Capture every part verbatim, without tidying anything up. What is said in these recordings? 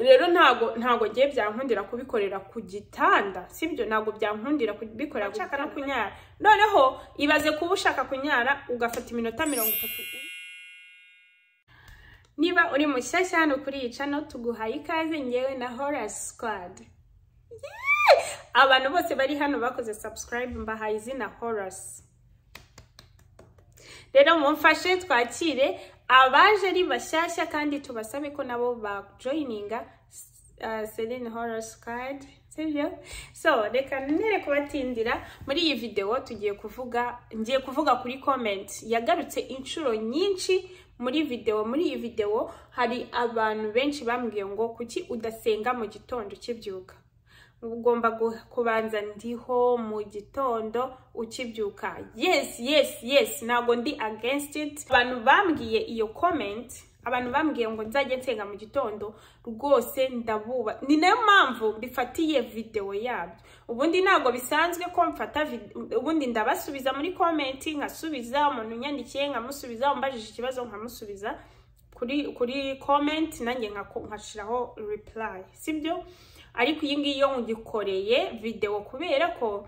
rero ntago ntago ngiye byankundira kubikorera ku gitanda sibyo ntago byankundira kubikorera gushaka no kunyara noneho ibaze kuba ushaka kunyara ugafata iminota mirongo itatu. Niba uri mushyashya hano kuri iyi channel tuguhaye ikaze ngewe na Horror Squad. Yeah! Abantu bose bari hano bakoze subscribe mbahaye izina Horrors. Rero mumfashe twakire abaje ari bashyashya kandi tubasabe ko nabo ba joininga uh, Celine Horror Squad. Sibyo? So, reka nere kubatindira muri iyi video tugiye kuvuga ngiye kuvuga kuri comment yagarutse inshuro nyinshi muri video. Muri iyi video hari abantu benshi bambwiye ngo kuki udasenga mu gitondo kibyuka, ugomba kubanza ndiho mu gitondo ukibyuka. Yes yes yes nago ndi against it. Abantu bambwiye iyo comment, abantu bambwiye ngo nzajye nsenga mu gitondo rwose ndabuba, ni nayo mpamvu bifatiye video yabyo. Ubundi nago bisanzwe ko mfata ubundi ndabasubiza muri comment, nkasubiza umuntu nyandikiye nkamusubiza, umbajije ikibazo nkamusubiza kuri kuri comment nanjye nkashiraho reply sibyo. Ariko iyi ngiyi yo ngikoreye video kubera ko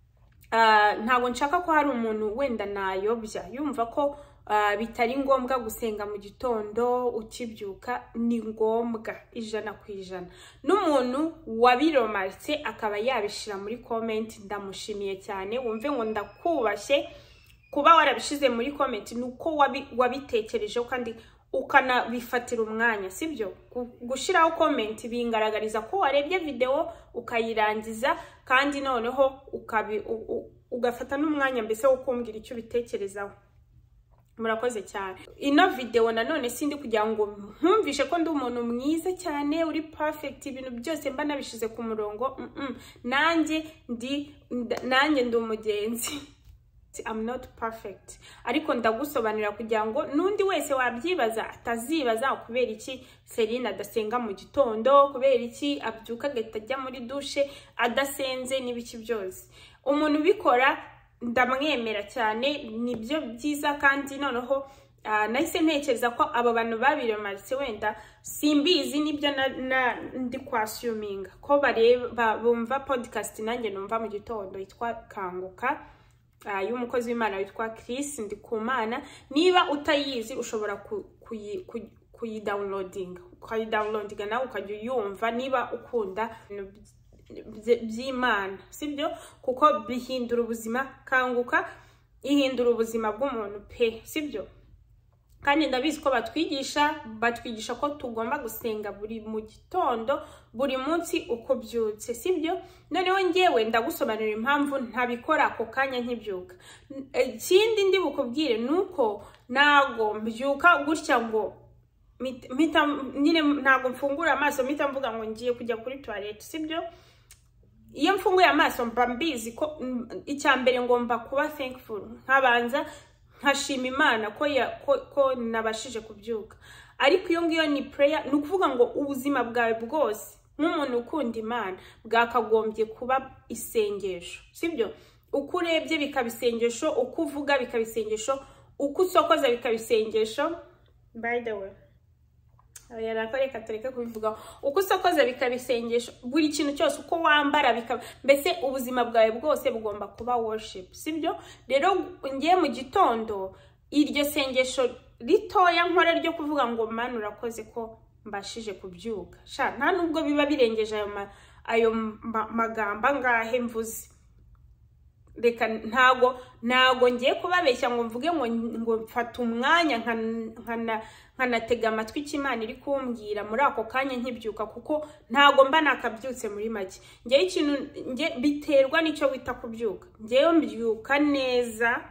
uh, ntago nshaka ko hari umuntu wenda nayobya yumva ko uh, bitari ngombwa gusenga mu gitondo ukibyuka. Ni ngombwa ijana ku ijana. N'umuntu wabiromaritse akaba yabishira muri comment ndamushimiye cyane. Wumve ngo ndakubashye kuba warabishize muri comment, nuko wabitekereje kandi ukana bifatira umwanya sibyo. Gushiraho comment bingaragariza ko warebye video ukayirangiza kandi noneho ukabi ugafata n'umwanya mbese wo kumbwira icyo bitekerezaho. Murakoze cyane. Ino video nanone sindi kugira ngo nkumvishe ko ndi umuntu mwiza cyane uri perfect ibintu byose mba nabishize ku murongo. Mm -mm. Nanjye ndi nanjye ndi umugenzi. I'm not perfect. Ariko ndagusobanurira kugira ngo nundi wese wabyibaza atazibaza kubera iki Celine adasenga mu gitondo, kubera iki abyuka agahita ajya muri douche adasenze n'ibiki byose. Umuntu ubikora ndamwemera cyane, nibyo byiza kandi noneho uh, nahise ntekereza ko abo bantu babiromaritse wenda simbizi nibyo na, na ndi kwassuminga ko bareba bumva podcast nanjye numva mu gitondo yitwa Kanguka. Uh, y'umukozi w'Imana witwa Chris Ndikumana. Niba utayizi ushobora kuyi kuyi downloading kuyi downloading nawe ukajya yumva niba ukunda by'Imana sibyo, kuko bihindura ubuzima. Kanguka ihindura ubuzima bw'umuntu pe sibyo. Kandi ndabizi ko batwigisha batwigisha ko tugomba gusenga buri mu gitondo buri munsi uko byutse sibyo. Noneho ngewe ndagusobanurira impamvu ntabikora ako kanya nkibyuka. Ikindi ndi bukubwire nuko nago mbyuka gutya ngo mita nyine ntago mfungura amaso mita mvuga ngo ngiye kujya kuri toilet sibyo. Iyo mfunguye amaso mba mbizi ko icyambere ngomba kuba thankful, nkabanza nkashima Imana ko ya ko, ko nabashije kubyuka. Ariko iyo ngiyo ni prayer, nukuvuga ngo ubuzima bwawe bwose nk'umuntu ukunda Imana bwakagombye kuba isengesho sibyo. Uko urebye bikabisengesho, uko uvuga bikabisengesho, uko usokoza bikabisengesho. By the way yarakoreka tereka kubivuga, uko usokoza bikabisengesho, buri kintu cyose uko wambara bikaba mbese ubuzima bwawe bwose bugomba kuba worship sibyo. Rero ngiye mu gitondo iryo sengesho ritoya nkora ryo kuvuga ngo Mana urakoze ko mbashije kubyuka, sha nta nubwo biba birengeje ayo ma, ayo ma, magamba ngahe mvuze. Reka ntago nago ngiye kubabeshya ngo mvuge ngo ngo mfata umwanya nkana nkanatega amatwi cy'Imana iri kumbwira muri ako kanya nkibyuka, kuko ntago mba nakabyutse muri make. Ngiye ikintu nge biterwa nicyo wita kubyuka. Ngiye mbyuka neza,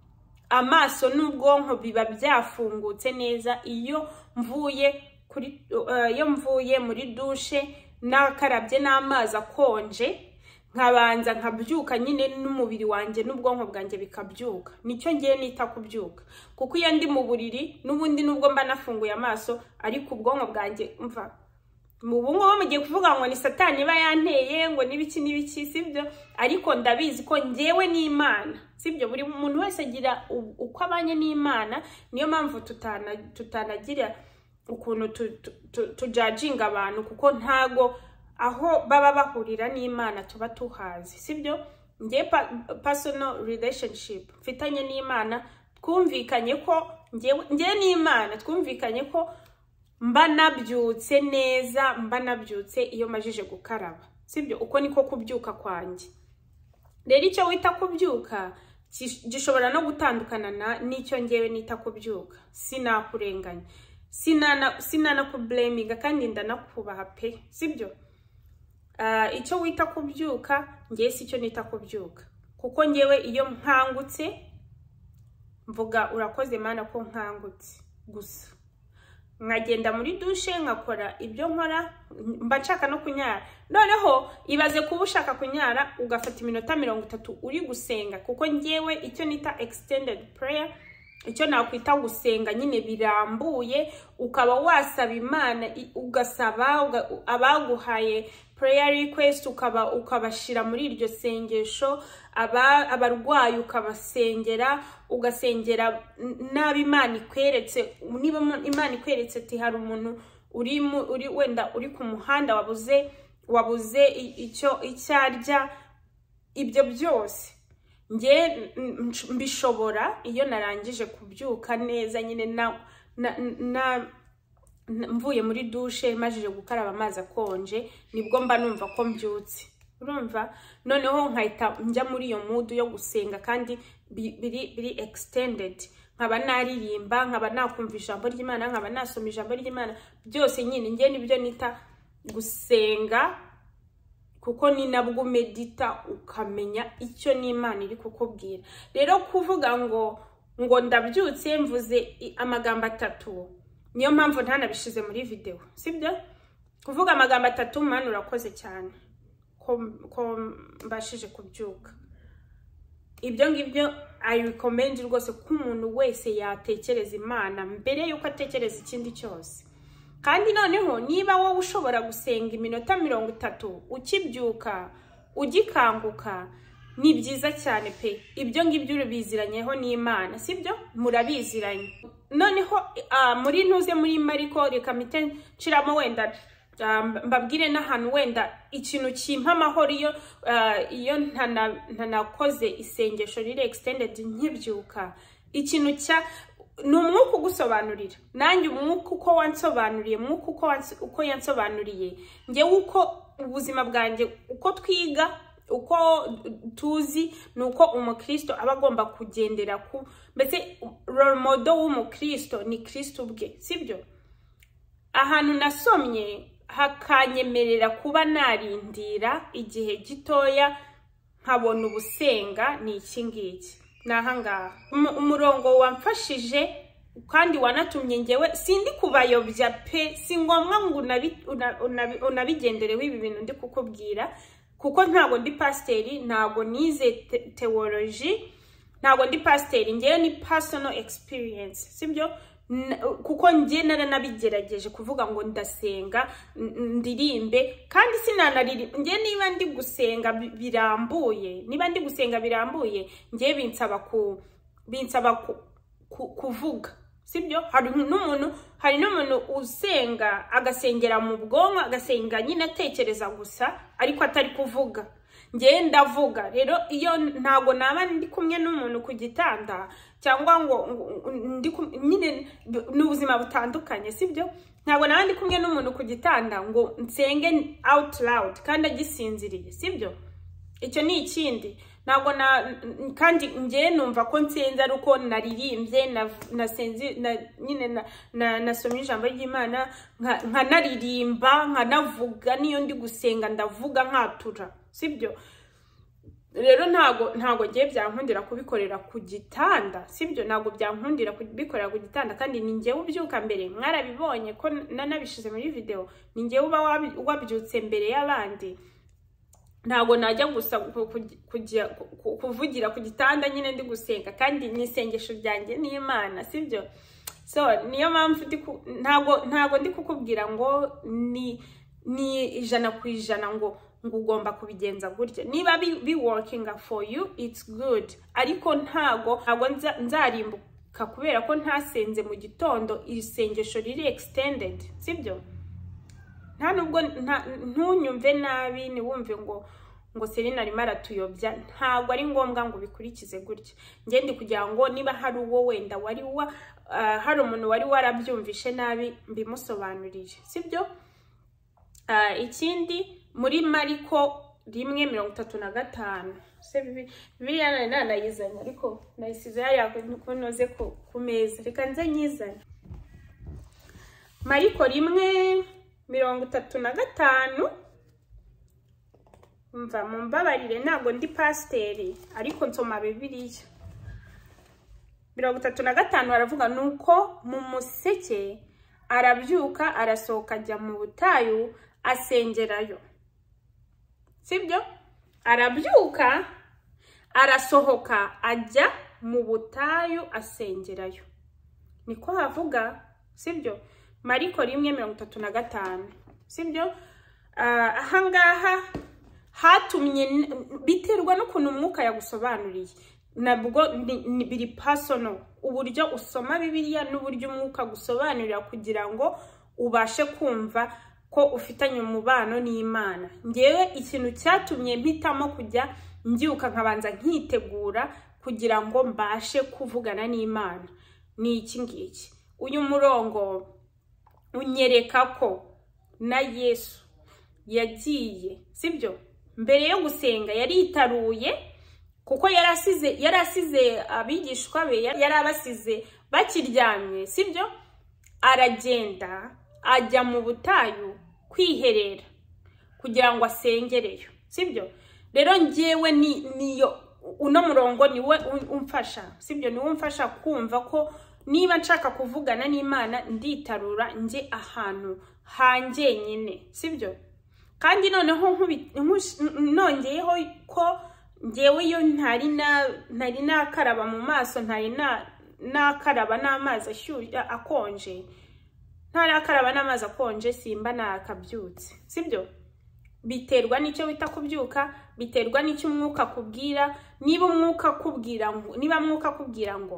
amaso n'ubwonko biba byafungutse neza iyo mvuye kuri uh, iyo mvuye muri douche nakarabye n'amazi akonje, nkabanza nkabyuka nyine n'umubiri wanjye n'ubwonko bwanjye bikabyuka. Nicyo ngiye nita kubyuka, kuko iyo ndi mu buriri n'ubundi nubwo mba nafunguye amaso ariko ubwonko bwanjye umva mu bungo mugiye kuvuga ngo ni Satani ba yanteye ngo nibiki nibiki sibyo. Ariko ndabizi ko ngewe n'Imana sibyo, buri muntu wese agira uko abanye n'Imana. Niyo mpamvu tutana tutanagira ukuntu tujajinga abantu kuko ntago aho baba bahurira n'Imana tuba tuhazi, sibyo? Ngiye personal relationship mfitanye n'Imana, twumvikanye ko ngiye n'Imana twumvikanye ko mba nabyutse neza, mba nabyutse iyo majije gukaraba, sibyo? Uko niko kubyuka kwanjye. Rero icyo wita kubyuka gishobora no gutandukana n'icyo ngewe nita kubyuka. Sinakurenganya, sinana sinana kublaminga kandi ndanakubaha pe, sibyo? Uh, icyo wita kubyuka ngiye si cyo nita kubyuka, kuko ngewe iyo nkangutse mvuga urakoze Mana ko nkangutse gusa, nkagenda muri dushe nkakora ibyo nkora, mba nshaka no kunyara. Noneho ibaze kuba ushaka kunyara ugafata iminota mirongo itatu uri gusenga, kuko ngewe icyo nita extended prayer, icyo nakwita gusenga nyine birambuye, ukaba wasaba Imana, ugasaba abaguhaye prayer request, ukaba ukabashira muri iryo sengesho, aba abarwayi ukabasengera, ugasengera nabi Imana ikweretse. Niba Imana ikweretse ati hari umuntu uri uri wenda uri ku muhanda wabuze wabuze icyo icyarya, ibyo byose nge mbishobora iyo narangije kubyuka neza nyine na na, na mvuye muri dushe majije gukaraba amazi akonje, nibwo mba numva ko mbyutse, urumva? Noneho nkahita njya muri iyo mood yo gusenga kandi biri biri extended, nkaba naririmba, nkaba nakumva ijambo ry'Imana, nkaba nasoma ijambo ry'Imana, byose nyine nge nibyo nita gusenga, kuko ni nabwo medita ukamenya icyo n'Imana iri kukubwira. Rero kuvuga ngo ngo ndabyutse mvuze amagambo atatu, niyo mpamvu ntanabishize muri video, sibyo? Kuvuga amagambo atatu, Mana urakoze cyane ko ko mbashije kubyuka. Ibyo ngibyo I recommend rwose ko umuntu wese yatekereza Imana mbere yuko atekereza ikindi cyose. Kandi noneho niba wowe ushobora gusenga iminota mirongo itatu ukibyuka ugikanguka, ni byiza cyane pe. Ibyo ngibyo urubiziranyeho n'Imana, sibyo? Murabiziranye. Noneho uh, muri ntuze muri Mariko, reka mite nshiramo wenda um, mbabwire n'ahantu wenda ikintu kimpa amahoro iyo uh, iyo ntanakoze isengesho riri extended nkibyuka. Ikintu cya ni umwuka ugusobanurira, nanjye umwuka uko wansobanuriye, umwuka uko uko yansobanuriye, ngewe uko ubuzima bwanjye uko twiga, uko tuzi, nuko umukristo aba agomba kugendera ku, mbese role model w'umukristo ni Kristo ubwe, sibyo? Ahantu nasomye hakanyemerera kuba narindira igihe gitoya nkabona ubusenga ni iki ngiki. Nahangaha umurongo wamfashije kandi wanatumye ngewe sindi kubayobya pe, si ngombwa ngo unabigendereho ibi bintu ndi kukubwira, kuko ntago ndi pasteri, ntago nize theology, ntago ndi pasteri, ngewe ni personal experience, sibyo? Kuko nge naranabigerageje kuvuga ngo ndasenga ndirimbe, kandi sinanaririmba. Nge niba ndi gusenga birambuye, niba ndi gusenga birambuye, nge binsaba ku binsaba ku, ku, kuvuga, sibyo? Hari n'umuntu hari n'umuntu usenga agasengera mu bwonko, agasenga nyine atekereza gusa ariko atari kuvuga. Nge ndavuga. Rero iyo ntago naba ndi kumwe n'umuntu ku gitanda cyangwa ngo ndi nyine n'ubuzima butandukanye, sibyo? Ntago naba ndi kumwe n'umuntu ku gitanda ngo nsenge out loud kandi agisinziriye, sibyo? Icyo ni ikindi. Ntago na kandi nge numva ko nsenze ari uko naririmbye nasenze na nyine na nasomye ijambo ry'Imana, nka naririmba, nka navuga, niyo ndi gusenga ndavuga nkatura, sibyo? Rero ntago ntago ngiye byankundira kubikorera ku gitanda, sibyo? Ntago byankundira kubikorera ku gitanda, kandi ni ngewe ubyuka mbere. Mwarabibonye ko nanabishize muri video, ni ngewe uba wabyutse mbere y'abandi. Ntago najya gusa kujya kuvugira ku gitanda nyine ndi gusenga, kandi nisengesho ryanjye n'Imana, sibyo? So niyo mpamvu ntago ntago ndi kukubwira ngo ni ni ijana ku ijana ngo ngo ugomba kubigenza gutya. Niba bi, bi working for you, it's good, ariko ntago ntago nzarimbuka kakubera ko ntasenze mu gitondo isengesho riri extended, sibyo? Nta nubwo ntunyumve nabi ni wumve ngo ngo Selina arimo aratuyobya, ntabwo ari ngombwa ngo bikurikize gutya. Nge ndi kugira ngo niba hari uwo wenda wari wa uh, hari umuntu wari warabyumvishe nabi mbimusobanurije, sibyo? Uh, ikindi muri Mariko rimwe mirongo itatu na gatanu, se Bibiliya nari nanayizanye ariko nayisize yaya ko noze ku meza, reka nze nyizanye. Mariko rimwe mirongo itatu na gatanu, mva mumbabarire ntabwo ndi pasiteri ariko nsoma Bibiliya. mirongo itatu na gatanu aravuga nuko mu museke arabyuka arasohoka ajya mu butayu asengerayo, sibyo? Arabyuka arasohoka ajya mu butayu asengerayo, niko havuga, sibyo? Mariko rimwe mirongo itatu na gatanu, sibyo? Uh, ahangaha hatumye biterwa n'ukuntu umwuka yagusobanuriye, nabwo biri personal, uburyo usoma Bibiliya n'uburyo umwuka gusobanurira kugira ngo ubashe kumva ko ufitanye umubano n'Imana. Ngewe ikintu cyatumye mpitamo kujya mbyuka nkabanza nkitegura kugira ngo mbashe kuvugana n'Imana ni iki ngiki. Uyu murongo unyereka ko na Yesu yagiye, sibyo? Mbere yo gusenga yaritaruye kuko yarasize yarasize abigishwa be, yarabasize bakiryamye, sibyo? Aragenda ajya mu butayu kwiherera kugira ngo asengereyo, sibyo? Rero ngewe ni niyo uno murongo niwe umfasha, sibyo? Niwe umfasha kumva ko niba nshaka kuvugana n'Imana nditarura nje ahantu hanje nyine, sibyo? Kandi noneho nongeyeho ko ngewe yo ntari na ntari nakaraba mu maso, ntari na nakaraba n'amazi ashyushye akonje, ntari akaraba n'amazi akonje simba nakabyutse, sibyo? Biterwa n'icyo wita kubyuka, biterwa n'icyo umwuka kubwira. Niba umwuka kubwira ngo niba mwuka kubwira ngo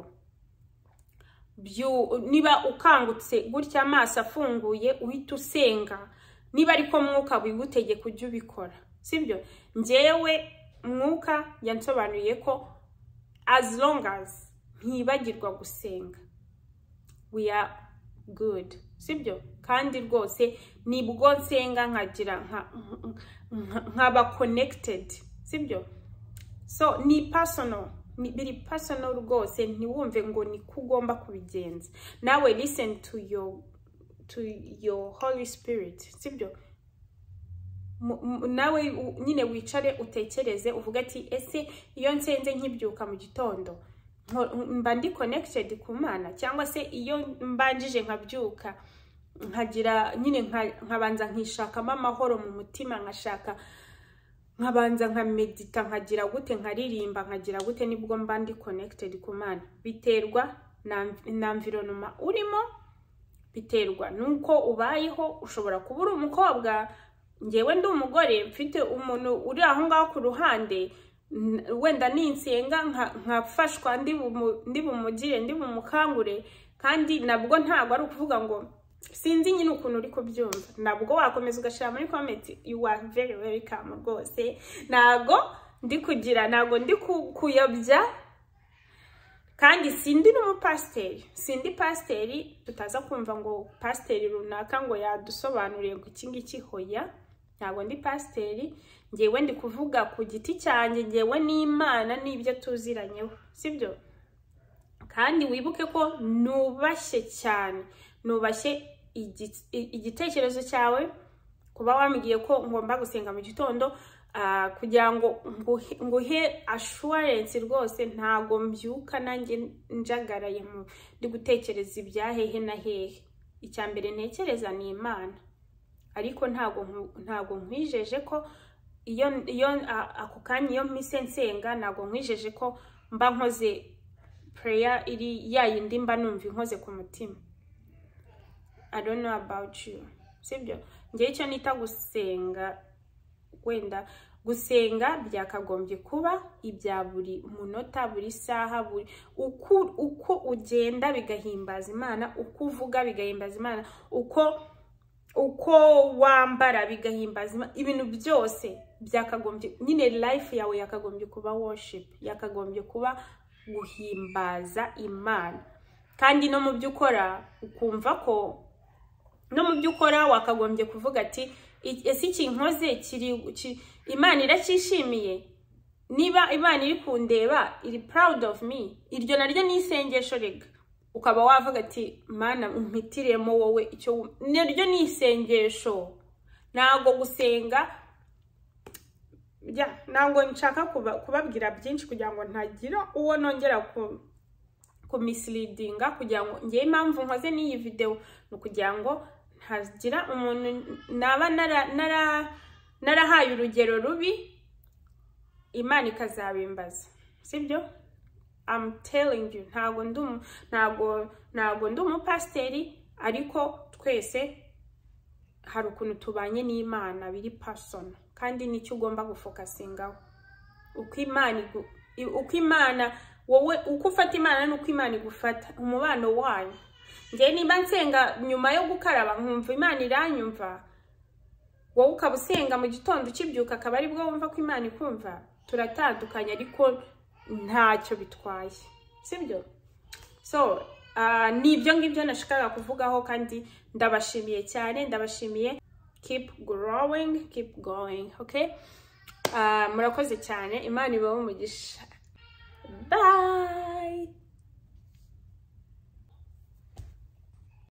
byu niba ukangutse gutya amaso afunguye uhita usenga, niba ariko mwuka wigutege kujya ubikora, sibyo? Ngewe mwuka yansobanuye ko as long as ntibagirwa gusenga we are good, sibyo? Kandi rwose nibwo nsenga nkagira nkaba connected, sibyo? So ni personal, ni biri personal rwose, ntiwumve ngo ni kugomba kubigenza. Nawe listen to your to your Holy Spirit, sibyo? Nawe nyine wicare utekereze uvuga ati ese iyo nsenze nkibyuka mu gitondo mba ndi connected ku Mana, cyangwa se iyo mbanjije nkabyuka nkagira nyine nkabanza nkishakamo amahoro mu mutima, nkashaka nkabanza nkamedita, nkagira gute, nkaririmba, nkagira gute, nibwo mba ndi connected ku Mana. Biterwa na environment urimo, biterwa nuko ubayeho. Ushobora kubura umukobwa, ngewe ndi umugore mfite umuntu uri aho ngaho ku ruhande, wenda ninsenga nkafashwa ndi ndi bumugire ndi bumukangure, kandi nabwo ntabwo ari ukuvuga ngo sinzi nyine ukuntu uri kubyumva. Nabwo wakomeza ugashira muri comment, you are very welcome rwose. Ntabwo ndi kugira ntabwo ndi kuyobya, kandi sindi n'umupasiteri, sindi pasiteri tutaza kumva ngo pasiteri runaka ngo yadusobanuriye ngo iki ngiki. Hoya, ntabwo ndi pasiteri. Ngewe ndi kuvuga ku giti cyanjye, ngewe n'Imana n'ibyo tuziranyeho, sibyo? Kandi wibuke ko nubashye cyane, nubashye igitekerezo cyawe kuba wambwiye ko ngomba gusenga mu gitondo, uh, kugira ngo nguhe assurance rwose. Ntago mbyuka nanjye njagaraye mu ndi gutekereza ibyahehe na hehe. Icyambere ntekereza ni Imana, ariko ntago ntago nkwijeje ko iyo iyo ako kanya iyo mise nsenga ntago nkwijeje ko mba nkoze prayer iri yayindi mba numva nkoze ku mutima. I don't know about you, sibyo? Ngiye cyo nita gusenga, wenda gusenga byakagombye kuba ibya buri munota, buri saha, buri uko uko ugenda bigahimbaza Imana, uko uvuga bigahimbaza Imana, uko uko wambara bigahimbaza Imana, ibintu byose byakagombye, nyine life yawe yakagombye kuba worship, yakagombye kuba guhimbaza Imana. Kandi no mu byo ukora ukumva ko no mu byo ukora wakagombye kuvuga ati ese iki nkoze kiri Imana iracyishimiye, niba Imana iri kundeba iri proud of me, iryo naryo ni isengesho rega, ukaba wavuga ati Mana umpitiremo wowe icyo, naryo ni isengesho. Nago gusenga ya nago nshaka kubabwira byinshi kugira ngo ntagira uwo nongera ku ku misleadinga, kugira ngo ngiye impamvu nkoze n'iyi video no kugira ngo ntagira umuntu naba nara nara narahaye urugero rubi Imana ikazabimbaza, sibyo? I'm telling you, ntago ndum ntago ntago ndum pasiteri, ariko twese hari ukuntu tubanye n'Imana biri personal, kandi nicyo ugomba gufokasingaho. Uko Imana uko Imana wowe uko ufata Imana nuko Imana igufata, umubano wayo. Ngiye niba nsenga nyuma yo gukaraba nkumva Imana iranyumva, wowe ukabusenga mu gitondo ukibyuka akaba ari bwo wumva ko Imana ikumva, turatandukanye ariko ntacyo bitwaye, sibyo? So uh, nibyo ngibyo nashakaga kuvugaho, kandi ndabashimiye cyane, ndabashimiye. Keep growing, keep going, okay? Uh, murakoze cyane, Imana ibahe umugisha. Bye.